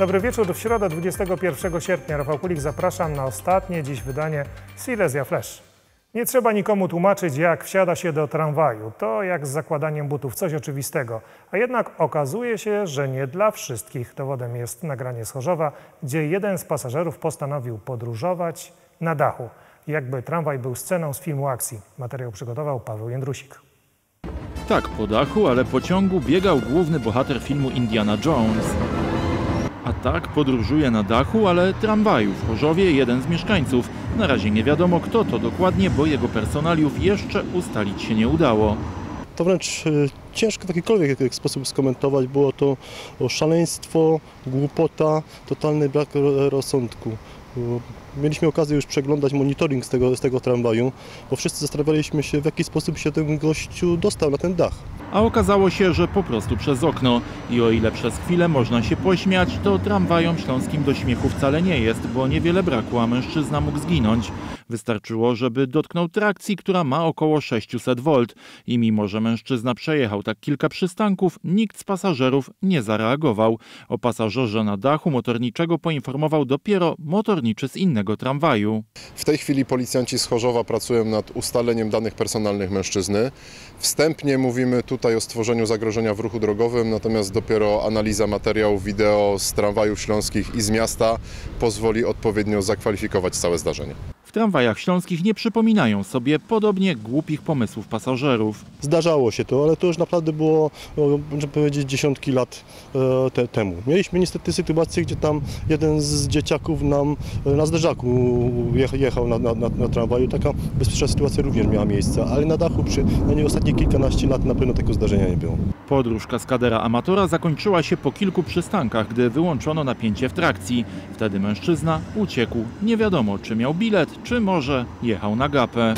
Dobry wieczór. W środę 21 sierpnia Rafał Kulik, zapraszam na ostatnie dziś wydanie Silesia Flash. Nie trzeba nikomu tłumaczyć, jak wsiada się do tramwaju. To jak z zakładaniem butów, coś oczywistego. A jednak okazuje się, że nie dla wszystkich. Dowodem jest nagranie z Chorzowa, gdzie jeden z pasażerów postanowił podróżować na dachu. Jakby tramwaj był sceną z filmu akcji. Materiał przygotował Paweł Jędrusik. Tak, po dachu, ale pociągu biegał główny bohater filmu Indiana Jones. A tak podróżuje na dachu, ale tramwaju w Chorzowie jeden z mieszkańców. Na razie nie wiadomo, kto to dokładnie, bo jego personaliów jeszcze ustalić się nie udało. To wręcz ciężko w jakikolwiek sposób skomentować. Było to szaleństwo, głupota, totalny brak rozsądku. Mieliśmy okazję już przeglądać monitoring z tego tramwaju, bo wszyscy zastanawialiśmy się, w jaki sposób się ten gościu dostał na ten dach. A okazało się, że po prostu przez okno. I o ile przez chwilę można się pośmiać, to tramwajom śląskim do śmiechu wcale nie jest, bo niewiele brakło, a mężczyzna mógł zginąć. Wystarczyło, żeby dotknął trakcji, która ma około 600 V. I mimo, że mężczyzna przejechał tak kilka przystanków, nikt z pasażerów nie zareagował. O pasażerze na dachu motorniczego poinformował dopiero motorniczy z innego tramwaju. W tej chwili policjanci z Chorzowa pracują nad ustaleniem danych personalnych mężczyzny. Wstępnie mówimy tutaj o stworzeniu zagrożenia w ruchu drogowym, natomiast dopiero analiza materiałów wideo z tramwajów śląskich i z miasta pozwoli odpowiednio zakwalifikować całe zdarzenie. W tramwajach śląskich nie przypominają sobie podobnie głupich pomysłów pasażerów. Zdarzało się to, ale to już naprawdę było, można powiedzieć, dziesiątki lat temu. Mieliśmy niestety sytuację, gdzie tam jeden z dzieciaków nam na zderzaku jechał na tramwaju. Taka bezpieczna sytuacja również miała miejsce, ale na dachu na ostatnie kilkanaście lat na pewno tego zdarzenia nie było. Podróż kaskadera amatora zakończyła się po kilku przystankach, gdy wyłączono napięcie w trakcji. Wtedy mężczyzna uciekł. Nie wiadomo, czy miał bilet, czy może jechał na gapę.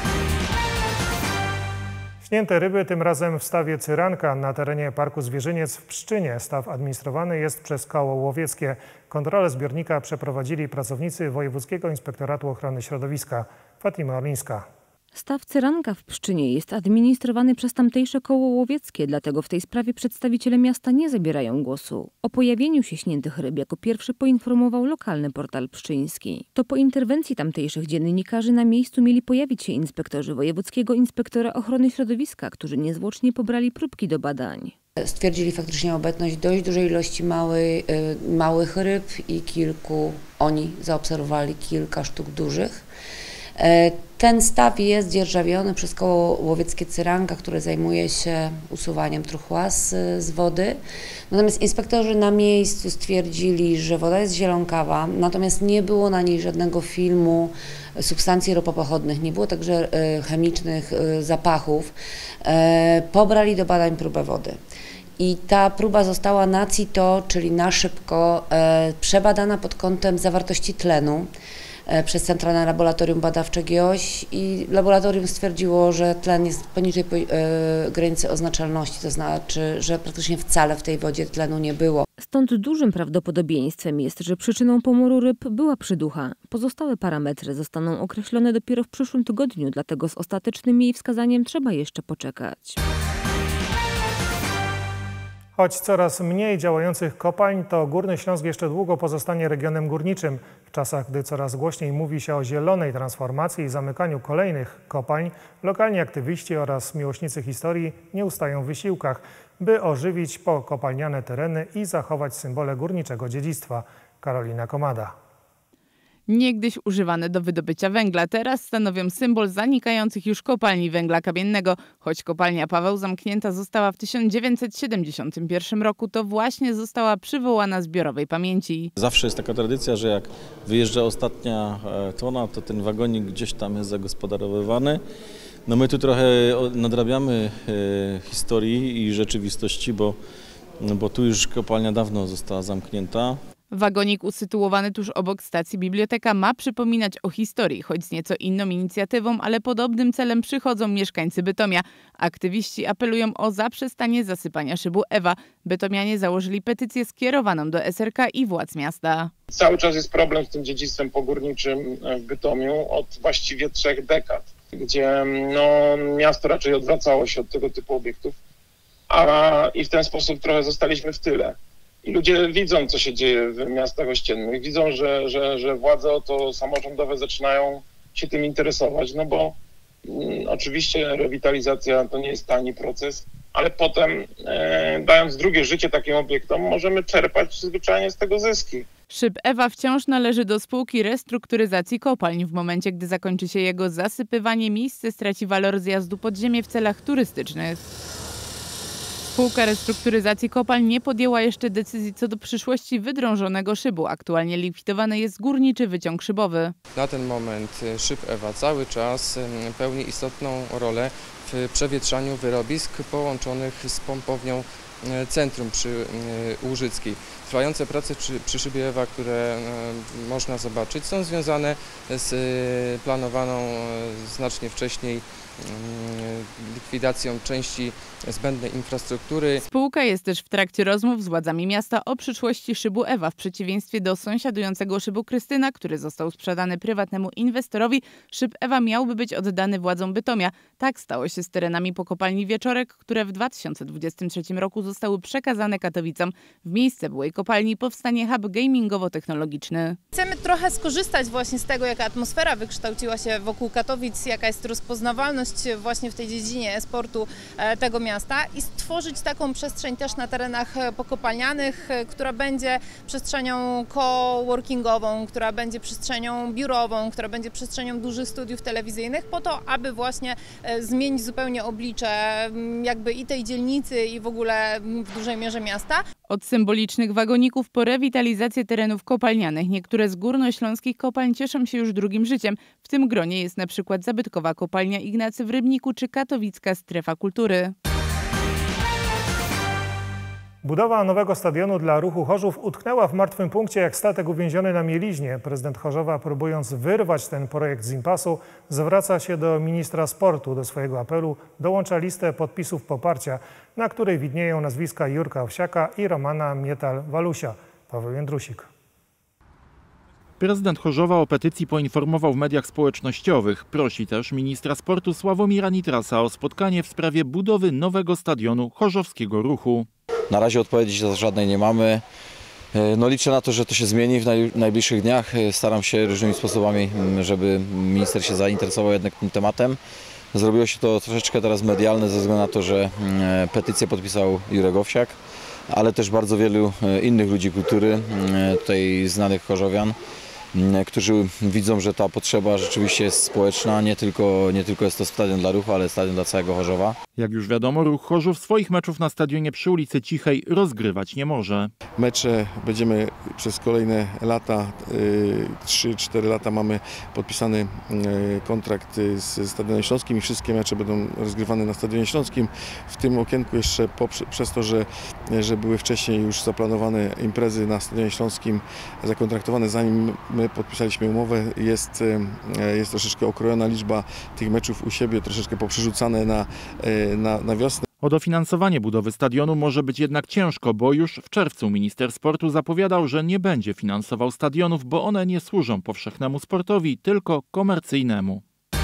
Śnięte ryby, tym razem w stawie Cyranka na terenie Parku Zwierzyniec w Pszczynie. Staw administrowany jest przez Koło Łowieckie. Kontrolę zbiornika przeprowadzili pracownicy Wojewódzkiego Inspektoratu Ochrony Środowiska. Fatima Orlińska. Staw Cyranka w Pszczynie jest administrowany przez tamtejsze Koło Łowieckie, dlatego w tej sprawie przedstawiciele miasta nie zabierają głosu. O pojawieniu się śniętych ryb jako pierwszy poinformował lokalny portal pszczyński. To po interwencji tamtejszych dziennikarzy na miejscu mieli pojawić się inspektorzy Wojewódzkiego Inspektora Ochrony Środowiska, którzy niezwłocznie pobrali próbki do badań. Stwierdzili faktycznie obecność dość dużej ilości małych ryb i oni zaobserwowali kilka sztuk dużych. Ten staw jest dzierżawiony przez Koło Łowieckie Cyranka, które zajmuje się usuwaniem truchła z wody. Natomiast inspektorzy na miejscu stwierdzili, że woda jest zielonkawa, natomiast nie było na niej żadnego filmu substancji ropopochodnych, nie było także chemicznych zapachów. Pobrali do badań próbę wody. I ta próba została na CITO, czyli na szybko, przebadana pod kątem zawartości tlenu przez Centralne Laboratorium Badawcze GIOŚ i laboratorium stwierdziło, że tlen jest poniżej granicy oznaczalności, to znaczy, że praktycznie wcale w tej wodzie tlenu nie było. Stąd dużym prawdopodobieństwem jest, że przyczyną pomoru ryb była przyducha. Pozostałe parametry zostaną określone dopiero w przyszłym tygodniu, dlatego z ostatecznym jej wskazaniem trzeba jeszcze poczekać. Choć coraz mniej działających kopalń, to Górny Śląsk jeszcze długo pozostanie regionem górniczym. W czasach, gdy coraz głośniej mówi się o zielonej transformacji i zamykaniu kolejnych kopalń, lokalni aktywiści oraz miłośnicy historii nie ustają w wysiłkach, by ożywić pokopalniane tereny i zachować symbole górniczego dziedzictwa. Karolina Komada. Niegdyś używane do wydobycia węgla, teraz stanowią symbol zanikających już kopalni węgla kamiennego. Choć kopalnia Paweł zamknięta została w 1971 roku, to właśnie została przywołana zbiorowej pamięci. Zawsze jest taka tradycja, że jak wyjeżdża ostatnia tona, to ten wagonik gdzieś tam jest zagospodarowywany. No my tu trochę nadrabiamy historii i rzeczywistości, bo tu już kopalnia dawno została zamknięta. Wagonik usytuowany tuż obok stacji biblioteka ma przypominać o historii, choć z nieco inną inicjatywą, ale podobnym celem przychodzą mieszkańcy Bytomia. Aktywiści apelują o zaprzestanie zasypania szybu Ewa. Bytomianie założyli petycję skierowaną do SRK i władz miasta. Cały czas jest problem z tym dziedzictwem pogórniczym w Bytomiu od właściwie 3 dekad, gdzie miasto raczej odwracało się od tego typu obiektów, i w ten sposób trochę zostaliśmy w tyle. I ludzie widzą, co się dzieje w miastach ościennych, widzą, że władze samorządowe zaczynają się tym interesować, no bo oczywiście rewitalizacja to nie jest tani proces, ale potem dając drugie życie takim obiektom możemy czerpać zwyczajnie z tego zyski. Szyb Ewa wciąż należy do spółki restrukturyzacji kopalń. W momencie, gdy zakończy się jego zasypywanie, miejsce straci walor zjazdu pod ziemię w celach turystycznych. Spółka restrukturyzacji kopalń nie podjęła jeszcze decyzji co do przyszłości wydrążonego szybu. Aktualnie likwidowany jest górniczy wyciąg szybowy. Na ten moment szyb Ewa cały czas pełni istotną rolę w przewietrzaniu wyrobisk połączonych z pompownią centrum przy Łużyckiej. Trwające prace przy szybie Ewa, które można zobaczyć, są związane z planowaną znacznie wcześniej likwidacją części zbędnej infrastruktury. Spółka jest też w trakcie rozmów z władzami miasta o przyszłości szybu Ewa. W przeciwieństwie do sąsiadującego szybu Krystyna, który został sprzedany prywatnemu inwestorowi, szyb Ewa miałby być oddany władzom Bytomia. Tak stało się z terenami po kopalni Wieczorek, które w 2023 roku zostały przekazane Katowicom. W miejsce byłej kopalni powstanie hub gamingowo-technologiczny. Chcemy trochę skorzystać właśnie z tego, jaka atmosfera wykształciła się wokół Katowic, jaka jest rozpoznawalność właśnie w tej dziedzinie sportu tego miasta i stworzyć taką przestrzeń też na terenach pokopalnianych, która będzie przestrzenią coworkingową, która będzie przestrzenią biurową, która będzie przestrzenią dużych studiów telewizyjnych po to, aby właśnie zmienić zupełnie oblicze jakby i tej dzielnicy i w ogóle w dużej mierze miasta. Od symbolicznych wagoników po rewitalizację terenów kopalnianych. Niektóre z górnośląskich kopalń cieszą się już drugim życiem. W tym gronie jest na przykład zabytkowa kopalnia Ignacy w Rybniku czy katowicka strefa kultury. Budowa nowego stadionu dla ruchu Chorzów utknęła w martwym punkcie jak statek uwięziony na mieliźnie. Prezydent Chorzowa, próbując wyrwać ten projekt z impasu, zwraca się do ministra sportu. Do swojego apelu dołącza listę podpisów poparcia, na której widnieją nazwiska Jurka Owsiaka i Romana Mietal-Walusia. Paweł Jędrusik. Prezydent Chorzowa o petycji poinformował w mediach społecznościowych. Prosi też ministra sportu Sławomira Nitrasa o spotkanie w sprawie budowy nowego stadionu chorzowskiego ruchu. Na razie odpowiedzi żadnej nie mamy. No liczę na to, że to się zmieni w najbliższych dniach. Staram się różnymi sposobami, żeby minister się zainteresował jednak tym tematem. Zrobiło się to troszeczkę teraz medialne ze względu na to, że petycję podpisał Jurek Owsiak, ale też bardzo wielu innych ludzi kultury, tutaj znanych chorzowian, którzy widzą, że ta potrzeba rzeczywiście jest społeczna, nie tylko jest to stadion dla ruchu, ale stadion dla całego Chorzowa. Jak już wiadomo, ruch Chorzów swoich meczów na stadionie przy ulicy Cichej rozgrywać nie może. Mecze będziemy przez kolejne lata, 3-4 lata mamy podpisany kontrakt z Stadionem Śląskim i wszystkie mecze będą rozgrywane na Stadionie Śląskim. W tym okienku jeszcze przez to, że były wcześniej już zaplanowane imprezy na Stadionie Śląskim zakontraktowane, zanim my podpisaliśmy umowę, jest troszeczkę okrojona liczba tych meczów u siebie, troszeczkę poprzerzucane na wiosnę. O dofinansowanie budowy stadionu może być jednak ciężko, bo już w czerwcu minister sportu zapowiadał, że nie będzie finansował stadionów, bo one nie służą powszechnemu sportowi, tylko komercyjnemu.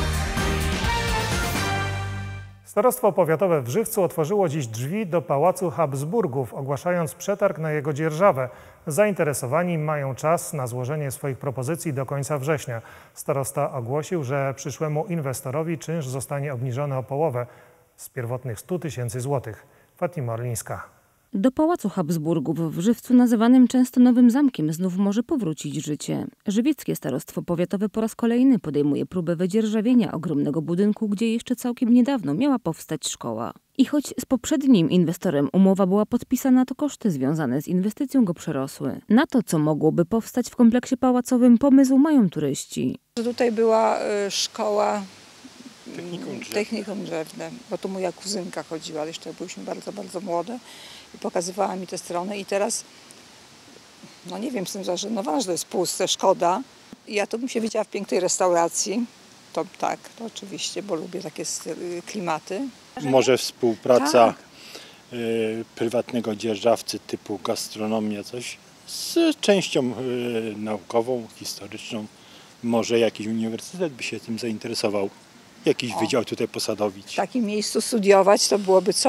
Starostwo Powiatowe w Żywcu otworzyło dziś drzwi do Pałacu Habsburgów, ogłaszając przetarg na jego dzierżawę. Zainteresowani mają czas na złożenie swoich propozycji do końca września. Starosta ogłosił, że przyszłemu inwestorowi czynsz zostanie obniżony o połowę z pierwotnych 100 000 złotych. Fatima Orlińska. Do Pałacu Habsburgów w Żywcu, nazywanym często Nowym Zamkiem, znów może powrócić życie. Żywieckie Starostwo Powiatowe po raz kolejny podejmuje próbę wydzierżawienia ogromnego budynku, gdzie jeszcze całkiem niedawno miała powstać szkoła. I choć z poprzednim inwestorem umowa była podpisana, to koszty związane z inwestycją go przerosły. Na to, co mogłoby powstać w kompleksie pałacowym, pomysł mają turyści. Tutaj była szkoła technikum drzewne, bo tu moja kuzynka chodziła, ale jeszcze byliśmy bardzo, bardzo młode i pokazywała mi tę stronę i teraz, no nie wiem, jestem zażenowana, że to jest puste, szkoda. Ja tu bym się widziała w pięknej restauracji, to tak, to oczywiście, bo lubię takie klimaty. Może współpraca prywatnego dzierżawcy typu gastronomia, coś z częścią naukową, historyczną. Może jakiś uniwersytet by się tym zainteresował. Jakiś wydział tutaj posadowić. W takim miejscu studiować to byłoby coś.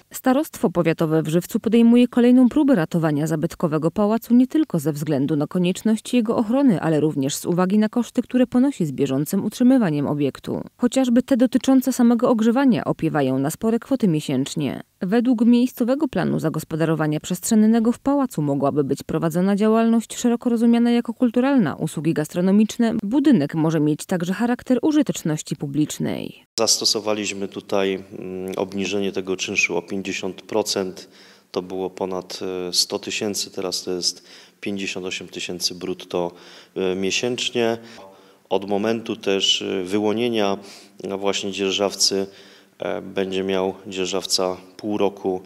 Starostwo powiatowe w Żywcu podejmuje kolejną próbę ratowania zabytkowego pałacu nie tylko ze względu na konieczność jego ochrony, ale również z uwagi na koszty, które ponosi z bieżącym utrzymywaniem obiektu. Chociażby te dotyczące samego ogrzewania opiewają na spore kwoty miesięcznie. Według miejscowego planu zagospodarowania przestrzennego w pałacu mogłaby być prowadzona działalność szeroko rozumiana jako kulturalna, usługi gastronomiczne. Budynek może mieć także charakter użyteczności publicznej. Zastosowaliśmy tutaj obniżenie tego czynszu o 50%. To było ponad 100 tysięcy, teraz to jest 58 tysięcy brutto miesięcznie. Od momentu też wyłonienia właśnie dzierżawcy będzie miał dzierżawca pół roku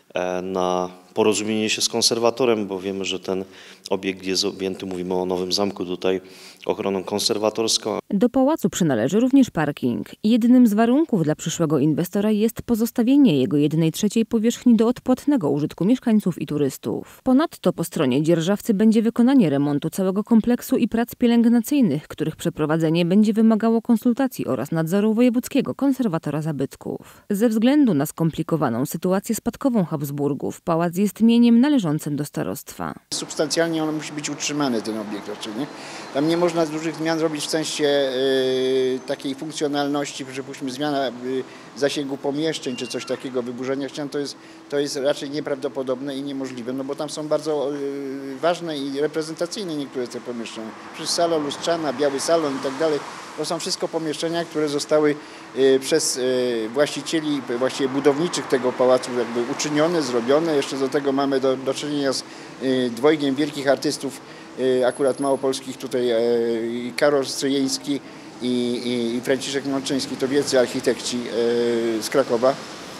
na porozumienie się z konserwatorem, bo wiemy, że ten obiekt jest objęty, mówimy o Nowym Zamku tutaj, ochroną konserwatorską. Do pałacu przynależy również parking. Jednym z warunków dla przyszłego inwestora jest pozostawienie jego 1/3 powierzchni do odpłatnego użytku mieszkańców i turystów. Ponadto po stronie dzierżawcy będzie wykonanie remontu całego kompleksu i prac pielęgnacyjnych, których przeprowadzenie będzie wymagało konsultacji oraz nadzoru wojewódzkiego konserwatora zabytków. Ze względu na skomplikowaną sytuację spadkową Habsburgów, pałac jest mieniem należącym do starostwa. Substancjalnie on musi być utrzymany, ten obiekt raczej, nie? Tam nie można dużych zmian robić w sensie takiej funkcjonalności, przypuśćmy zmiana zasięgu pomieszczeń czy coś takiego, wyburzenia ścian, to jest raczej nieprawdopodobne i niemożliwe, no bo tam są bardzo ważne i reprezentacyjne niektóre te pomieszczenia. Przecież sala lustrzana, biały salon i tak dalej, to są wszystko pomieszczenia, które zostały przez właścicieli, właściwie budowniczych tego pałacu jakby uczynione, zrobione. Jeszcze do tego mamy do czynienia z dwojgiem wielkich artystów, akurat małopolskich tutaj, Karol Stryjeński i Franciszek Mączyński, to wielcy architekci z Krakowa.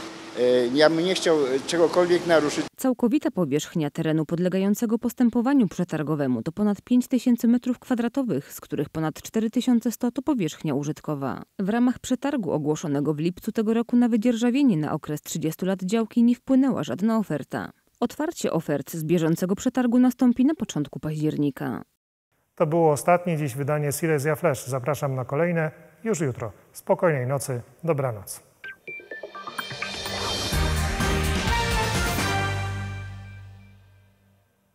Ja bym nie chciał czegokolwiek naruszyć. Całkowita powierzchnia terenu podlegającego postępowaniu przetargowemu to ponad 5000 m2, z których ponad 4100 to powierzchnia użytkowa. W ramach przetargu ogłoszonego w lipcu tego roku na wydzierżawienie na okres 30 lat działki nie wpłynęła żadna oferta. Otwarcie ofert z bieżącego przetargu nastąpi na początku października. To było ostatnie dziś wydanie Silesia Flash. Zapraszam na kolejne już jutro. Spokojnej nocy, dobranoc.